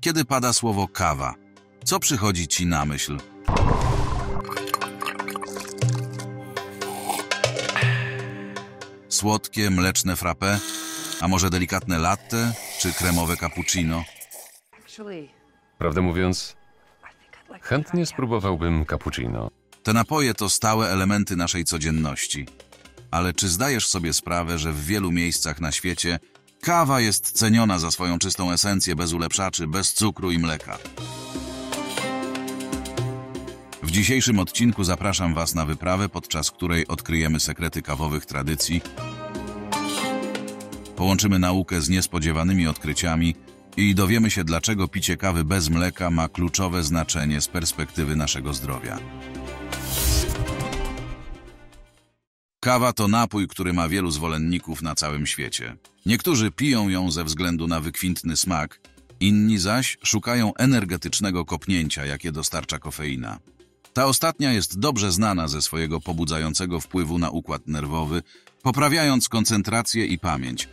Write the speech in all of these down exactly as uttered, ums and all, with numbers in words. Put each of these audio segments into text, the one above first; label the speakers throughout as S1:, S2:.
S1: Kiedy pada słowo kawa, co przychodzi ci na myśl? Słodkie, mleczne frappé, a może delikatne latte czy kremowe cappuccino?
S2: Prawdę mówiąc, chętnie spróbowałbym cappuccino.
S1: Te napoje to stałe elementy naszej codzienności. Ale czy zdajesz sobie sprawę, że w wielu miejscach na świecie kawa jest ceniona za swoją czystą esencję, bez ulepszaczy, bez cukru i mleka? W dzisiejszym odcinku zapraszam Was na wyprawę, podczas której odkryjemy sekrety kawowych tradycji, połączymy naukę z niespodziewanymi odkryciami i dowiemy się, dlaczego picie kawy bez mleka ma kluczowe znaczenie z perspektywy naszego zdrowia. Kawa to napój, który ma wielu zwolenników na całym świecie. Niektórzy piją ją ze względu na wykwintny smak, inni zaś szukają energetycznego kopnięcia, jakie dostarcza kofeina. Ta ostatnia jest dobrze znana ze swojego pobudzającego wpływu na układ nerwowy, poprawiając koncentrację i pamięć.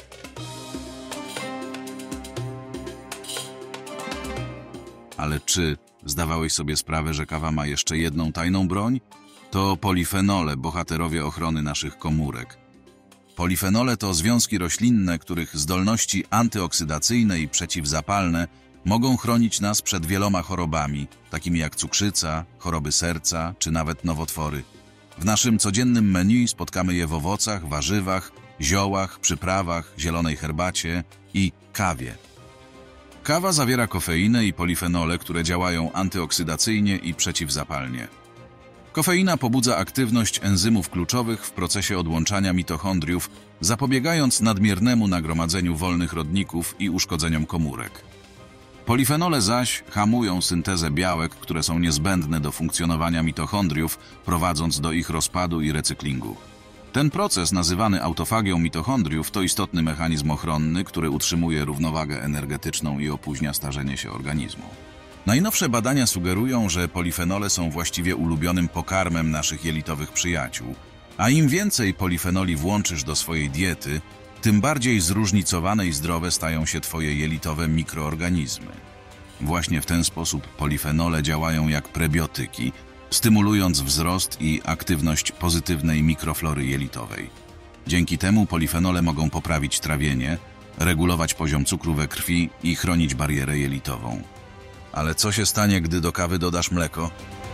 S1: Ale czy zdawałeś sobie sprawę, że kawa ma jeszcze jedną tajną broń? To polifenole, bohaterowie ochrony naszych komórek. Polifenole to związki roślinne, których zdolności antyoksydacyjne i przeciwzapalne mogą chronić nas przed wieloma chorobami, takimi jak cukrzyca, choroby serca czy nawet nowotwory. W naszym codziennym menu spotkamy je w owocach, warzywach, ziołach, przyprawach, zielonej herbacie i kawie. Kawa zawiera kofeinę i polifenole, które działają antyoksydacyjnie i przeciwzapalnie. Kofeina pobudza aktywność enzymów kluczowych w procesie odłączania mitochondriów, zapobiegając nadmiernemu nagromadzeniu wolnych rodników i uszkodzeniom komórek. Polifenole zaś hamują syntezę białek, które są niezbędne do funkcjonowania mitochondriów, prowadząc do ich rozpadu i recyklingu. Ten proces, nazywany autofagią mitochondriów, to istotny mechanizm ochronny, który utrzymuje równowagę energetyczną i opóźnia starzenie się organizmu. Najnowsze badania sugerują, że polifenole są właściwie ulubionym pokarmem naszych jelitowych przyjaciół, a im więcej polifenoli włączysz do swojej diety, tym bardziej zróżnicowane i zdrowe stają się Twoje jelitowe mikroorganizmy. Właśnie w ten sposób polifenole działają jak prebiotyki, stymulując wzrost i aktywność pozytywnej mikroflory jelitowej. Dzięki temu polifenole mogą poprawić trawienie, regulować poziom cukru we krwi i chronić barierę jelitową. Ale co się stanie, gdy do kawy dodasz mleko?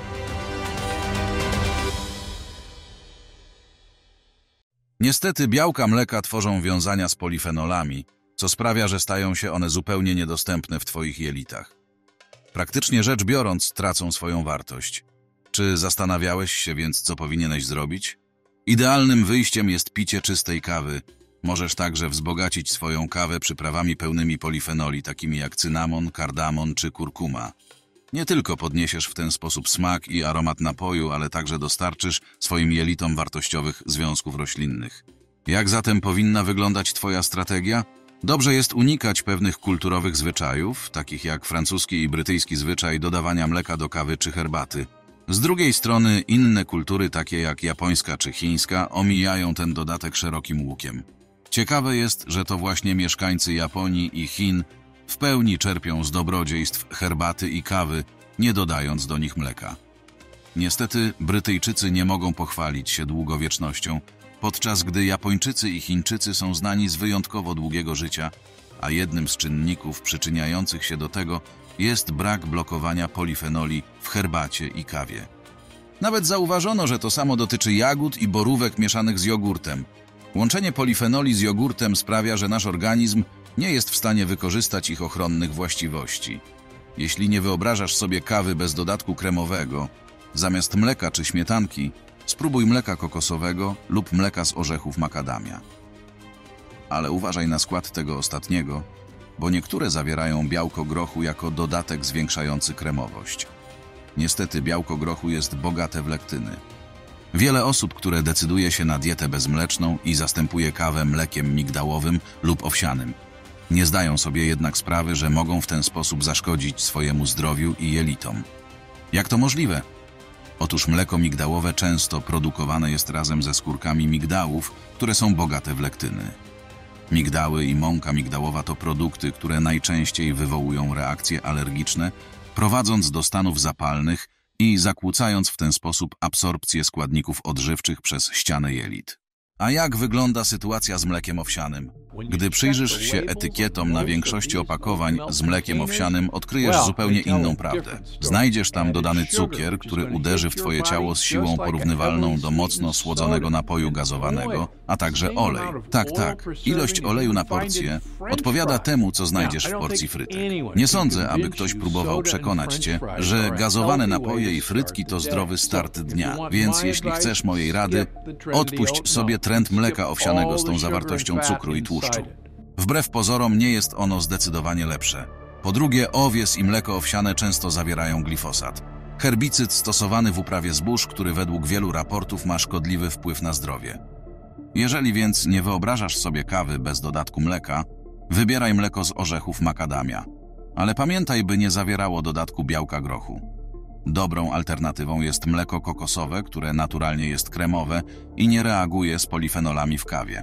S1: Niestety białka mleka tworzą wiązania z polifenolami, co sprawia, że stają się one zupełnie niedostępne w Twoich jelitach. Praktycznie rzecz biorąc, tracą swoją wartość. Czy zastanawiałeś się więc, co powinieneś zrobić? Idealnym wyjściem jest picie czystej kawy. Możesz także wzbogacić swoją kawę przyprawami pełnymi polifenoli, takimi jak cynamon, kardamon czy kurkuma. Nie tylko podniesiesz w ten sposób smak i aromat napoju, ale także dostarczysz swoim jelitom wartościowych związków roślinnych. Jak zatem powinna wyglądać Twoja strategia? Dobrze jest unikać pewnych kulturowych zwyczajów, takich jak francuski i brytyjski zwyczaj dodawania mleka do kawy czy herbaty. Z drugiej strony inne kultury, takie jak japońska czy chińska, omijają ten dodatek szerokim łukiem. Ciekawe jest, że to właśnie mieszkańcy Japonii i Chin w pełni czerpią z dobrodziejstw herbaty i kawy, nie dodając do nich mleka. Niestety Brytyjczycy nie mogą pochwalić się długowiecznością, podczas gdy Japończycy i Chińczycy są znani z wyjątkowo długiego życia, a jednym z czynników przyczyniających się do tego jest brak blokowania polifenoli w herbacie i kawie. Nawet zauważono, że to samo dotyczy jagód i borówek mieszanych z jogurtem. Łączenie polifenoli z jogurtem sprawia, że nasz organizm nie jest w stanie wykorzystać ich ochronnych właściwości. Jeśli nie wyobrażasz sobie kawy bez dodatku kremowego, zamiast mleka czy śmietanki, spróbuj mleka kokosowego lub mleka z orzechów makadamia. Ale uważaj na skład tego ostatniego, bo niektóre zawierają białko grochu jako dodatek zwiększający kremowość. Niestety białko grochu jest bogate w lektyny. Wiele osób, które decyduje się na dietę bezmleczną i zastępuje kawę mlekiem migdałowym lub owsianym, nie zdają sobie jednak sprawy, że mogą w ten sposób zaszkodzić swojemu zdrowiu i jelitom. Jak to możliwe? Otóż mleko migdałowe często produkowane jest razem ze skórkami migdałów, które są bogate w lektyny. Migdały i mąka migdałowa to produkty, które najczęściej wywołują reakcje alergiczne, prowadząc do stanów zapalnych i zakłócając w ten sposób absorpcję składników odżywczych przez ścianę jelit. A jak wygląda sytuacja z mlekiem owsianym? Gdy przyjrzysz się etykietom na większości opakowań z mlekiem owsianym, odkryjesz zupełnie inną prawdę. Znajdziesz tam dodany cukier, który uderzy w twoje ciało z siłą porównywalną do mocno słodzonego napoju gazowanego, a także olej. Tak, tak, ilość oleju na porcję odpowiada temu, co znajdziesz w porcji frytek. Nie sądzę, aby ktoś próbował przekonać cię, że gazowane napoje i frytki to zdrowy start dnia, więc jeśli chcesz mojej rady, odpuść sobie trend mleka owsianego z tą zawartością cukru i tłuszczu. Wbrew pozorom nie jest ono zdecydowanie lepsze. Po drugie, owies i mleko owsiane często zawierają glifosat. Herbicyd stosowany w uprawie zbóż, który według wielu raportów ma szkodliwy wpływ na zdrowie. Jeżeli więc nie wyobrażasz sobie kawy bez dodatku mleka, wybieraj mleko z orzechów makadamia. Ale pamiętaj, by nie zawierało dodatku białka grochu. Dobrą alternatywą jest mleko kokosowe, które naturalnie jest kremowe i nie reaguje z polifenolami w kawie.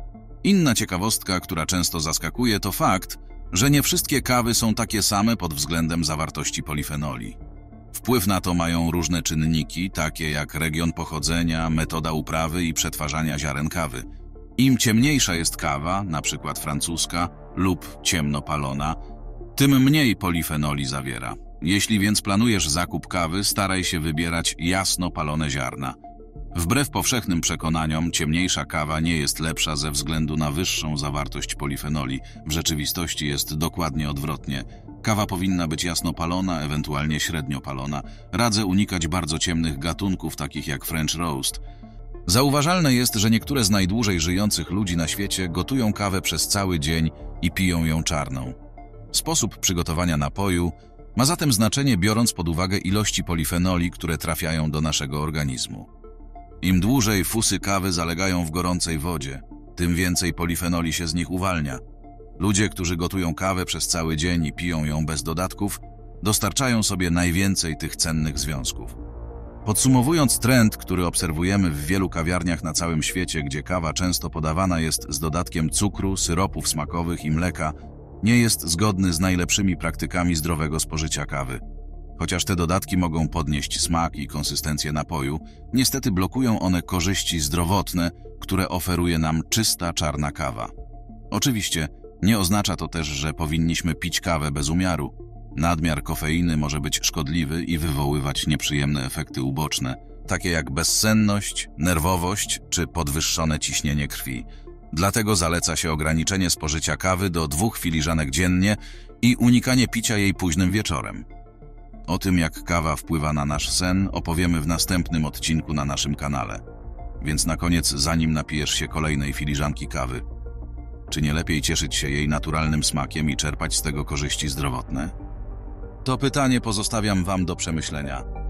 S1: Inna ciekawostka, która często zaskakuje, to fakt, że nie wszystkie kawy są takie same pod względem zawartości polifenoli. Wpływ na to mają różne czynniki, takie jak region pochodzenia, metoda uprawy i przetwarzania ziaren kawy. Im ciemniejsza jest kawa, na przykład francuska lub ciemno palona, tym mniej polifenoli zawiera. Jeśli więc planujesz zakup kawy, staraj się wybierać jasno palone ziarna. Wbrew powszechnym przekonaniom, ciemniejsza kawa nie jest lepsza ze względu na wyższą zawartość polifenoli. W rzeczywistości jest dokładnie odwrotnie. Kawa powinna być jasno palona, ewentualnie średnio palona. Radzę unikać bardzo ciemnych gatunków, takich jak French Roast. Zauważalne jest, że niektóre z najdłużej żyjących ludzi na świecie gotują kawę przez cały dzień i piją ją czarną. Sposób przygotowania napoju ma zatem znaczenie, biorąc pod uwagę ilości polifenoli, które trafiają do naszego organizmu. Im dłużej fusy kawy zalegają w gorącej wodzie, tym więcej polifenoli się z nich uwalnia. Ludzie, którzy gotują kawę przez cały dzień i piją ją bez dodatków, dostarczają sobie najwięcej tych cennych związków. Podsumowując trend, który obserwujemy w wielu kawiarniach na całym świecie, gdzie kawa często podawana jest z dodatkiem cukru, syropów smakowych i mleka, nie jest zgodny z najlepszymi praktykami zdrowego spożycia kawy. Chociaż te dodatki mogą podnieść smak i konsystencję napoju, niestety blokują one korzyści zdrowotne, które oferuje nam czysta czarna kawa. Oczywiście nie oznacza to też, że powinniśmy pić kawę bez umiaru. Nadmiar kofeiny może być szkodliwy i wywoływać nieprzyjemne efekty uboczne, takie jak bezsenność, nerwowość czy podwyższone ciśnienie krwi. Dlatego zaleca się ograniczenie spożycia kawy do dwóch filiżanek dziennie i unikanie picia jej późnym wieczorem. O tym, jak kawa wpływa na nasz sen, opowiemy w następnym odcinku na naszym kanale. Więc na koniec, zanim napijesz się kolejnej filiżanki kawy, czy nie lepiej cieszyć się jej naturalnym smakiem i czerpać z tego korzyści zdrowotne? To pytanie pozostawiam wam do przemyślenia.